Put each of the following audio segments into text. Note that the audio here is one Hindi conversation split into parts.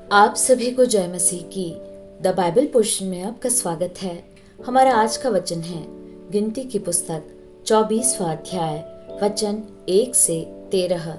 आप सभी को जय मसीह की द बाइबल पोर्शन में आपका स्वागत है। हमारा आज का वचन है गिनती की पुस्तक 24वां अध्याय वचन 1 से 13।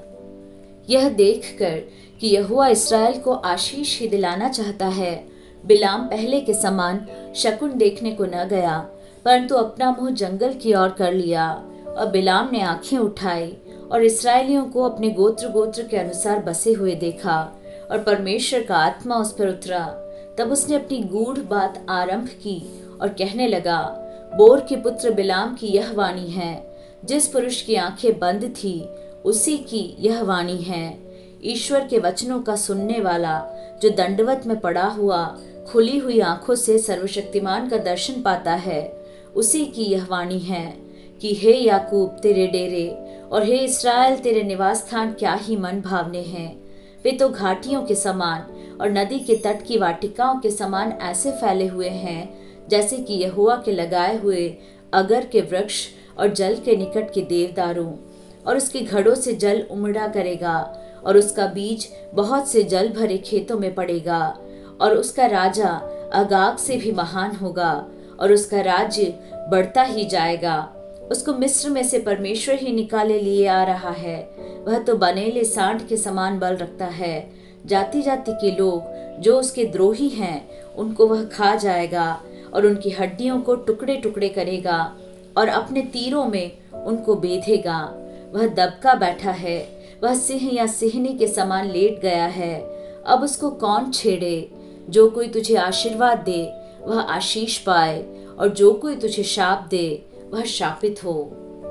यह देखकर कि यहोवा इस्राएल को आशीष ही दिलाना चाहता है, बिलाम पहले के समान शकुन देखने को न गया, परंतु अपना मुंह जंगल की ओर कर लिया। और बिलाम ने आंखें उठाई और इसराइलियों को अपने गोत्र गोत्र के अनुसार बसे हुए देखा, और परमेश्वर का आत्मा उस पर उतरा। तब उसने अपनी गूढ़ बात आरंभ की और कहने लगा, बोर के पुत्र बिलाम की यह वाणी है। जिस पुरुष की आंखें बंद थी उसी की यह वाणी है। ईश्वर के वचनों का सुनने वाला, जो दंडवत में पड़ा हुआ खुली हुई आंखों से सर्वशक्तिमान का दर्शन पाता है, उसी की यह वाणी है कि हे याकूब तेरे डेरे और हे इस्राएल तेरे निवास स्थान क्या ही मन भावने हैं। वे तो घाटियों के समान और नदी के तट की वाटिकाओं के समान ऐसे फैले हुए हैं जैसे कि यहोवा के लगाए हुए अगर के वृक्ष और जल के निकट के देवदारों। और उसके घड़ों से जल उमड़ा करेगा और उसका बीज बहुत से जल भरे खेतों में पड़ेगा। और उसका राजा अगाग से भी महान होगा और उसका राज्य बढ़ता ही जाएगा। उसको मिस्र में से परमेश्वर ही निकाले लिए आ रहा है। वह तो बनेले सांड के समान बल रखता है। जाति जाति के लोग जो उसके द्रोही हैं उनको वह खा जाएगा और उनकी हड्डियों को टुकड़े टुकड़े करेगा और अपने तीरों में उनको बेधेगा। वह दबका बैठा है, वह सिंह या सिंहनी के समान लेट गया है। अब उसको कौन छेड़े? जो कोई तुझे आशीर्वाद दे वह आशीष पाए, और जो कोई तुझे शाप दे वह शापित हो।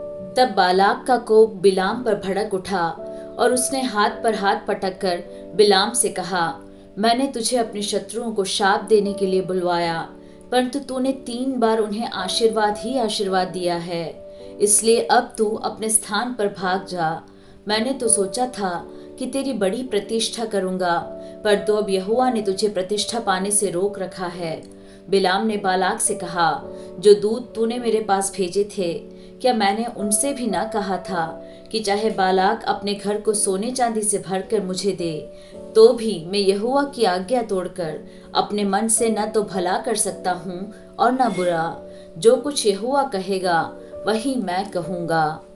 तब बालाक का कोप बिलाम पर भड़क उठा और उसने हाथ पर हाथ पटक कर बिलाम से कहा, मैंने तुझे अपने शत्रुओं को शाप देने के लिए बुलवाया, परंतु तूने 3 बार उन्हें आशीर्वाद ही आशीर्वाद दिया है। इसलिए अब तू अपने स्थान पर भाग जा। मैंने तो सोचा था कि तेरी बड़ी प्रतिष्ठा करूंगा, पर तो अब यहोवा ने तुझे प्रतिष्ठा पाने से रोक रखा है। बिलाम ने बालाक से कहा, जो दूत तूने मेरे पास भेजे थे, क्या मैंने उनसे भी न कहा था कि चाहे बालाक अपने घर को सोने चांदी से भरकर मुझे दे, तो भी मैं यहोवा की आज्ञा तोड़कर अपने मन से न तो भला कर सकता हूँ और न बुरा। जो कुछ यहोवा कहेगा वही मैं कहूँगा।